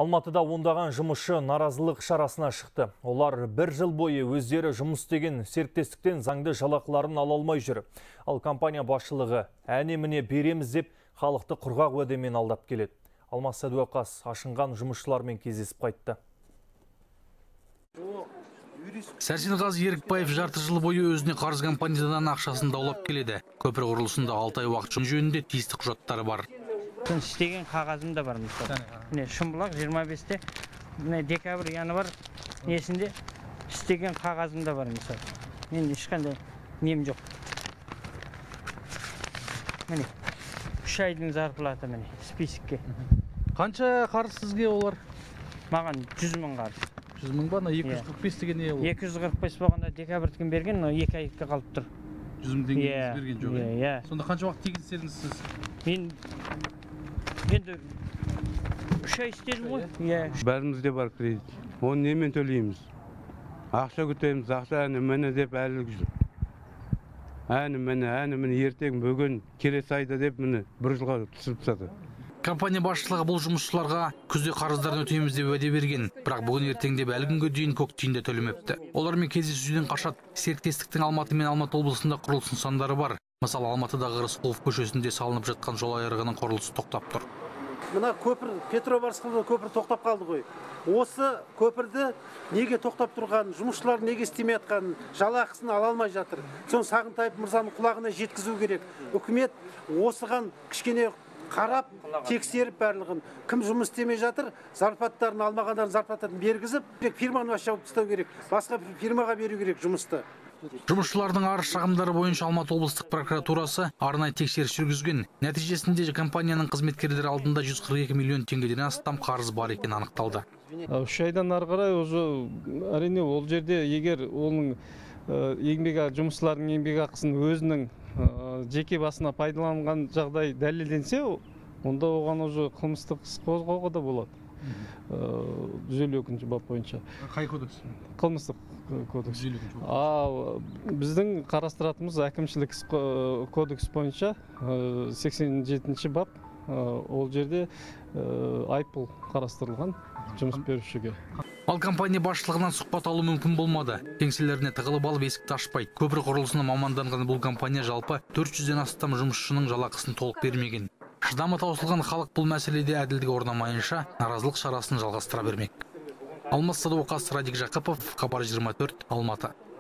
Алматыда ондаған жұмысшы наразылық шарасына шықты. Олар бір жыл бойы өздері жұмыс істеген серіктестіктен заңды жалақыларын ала алмай жүр. Ал компания басшылығы әне-міне береміз деп халықты құрғақ уәдемен алдап келеді. Алмас Сәдуақас ашынған жұмысшылармен кездесіп қайтты. Сәрсенғазы Ерікбаев жарты жыл бойы өзіне қарыз компаниядан ақшасын даулап келеді. Көпір құрылысында 6 ай уақыт жұмыс жөнінде тиісті құжаттары бар. Істеген қағазым да бар мысалы. Міне Шымбұлақ 25-те, міне декабрь, январь несінде істеген қағазым да бар мысалы. Мен ешқандай нем жоқ. Міне 3 айдың зарплата міне списокке. Қанша қарыз сізге олар? Маған 100 мың қарыз. 100 мың ба, 245 деген не ол? 245 болғанда декабрьден берген, 2 айға қалып тұр. 100 мың теңге берген жоқ. Иә. Сонда қанша уақыт тегін сіз? Мен енді 3 ай істедім ғой. Бәрімізде бар кредит. Оны немен төлейміз? Ақша күтеміз, ақша әні-мені деп әлі жүр. Әні-мені ертең бүгін келесі айда деп мені бір жылға түсіріп тастады. Компания басшылығы бұл жұмысшыларға күзде қарыздарын өтейміз деп уәде берген, бірақ бүгін ертең деп әлі күнге дейін көк тиынды төлемепті. Олармен кездесуден қашат. Серіктестіктің Алматы мен Алматы облысында құрылыс нысандары бар. Мысалы, Алматыдағы Рысқұлов көшесінде салынып жатқан жол айрығының құрылысы тоқтап тұр. Мына көпір, Петробарскілі көпір тоқтап қалды ғой. Осы көпірді неге тоқтап тұрған, жұмысшылар неге істемей жатқан, жалақысын ала алмай жатыр. Соны Сағынтаев мырзаның құлағына жеткізу керек. Үкімет осыған кішкене қарап, тексеріп барлығын. Кім жұмыс істемей жатыр, зарплаттарын алмағандарын зарплаттарын бергізіп, фирманы жауып тастау керек. Басқа фирмаға беру керек жұмысты. Жұмысшылардың арыз шағымдары бойынша Алматы облыстық прокуратурасы арнайы тексеріс жүргізген. Нәтижесінде компанияның қызметкерлері алдында 142 миллион теңгеден астам қарыз бар екен анықталды. 3 айдан ары қарай әрине ол жерде егер оның жұмысшылардың еңбек ақысын өзінің жеке басына пайдаланған жағдай дәлелденсе, онда оған қылмыстық іс қозғауға да болады. 152 бап бойынша. Қай кодекс? Қылмыстық кодекс. Ал біздің қарастыратымыз әкімшілік кодекс бойынша 87 бап. Ол жерде айыппұл қарастырылған жұмыс берушіге. Ал компания басшылығынан сұхбат алу мүмкін болмады. Кеңселеріне тығылып алып есікті ашпайды. Көпір құрылысына маманданған бұл компания жалпы 400-ден астам жұмысшының жалақысын толық бермеген. Шыдамы таусылған халық бұл мәселеде әділдік орнамайынша наразылық шарасын жалғастыра бермек. Алмас Сәдуақас, Радик Жақыпов, Хабар 24, Алматы.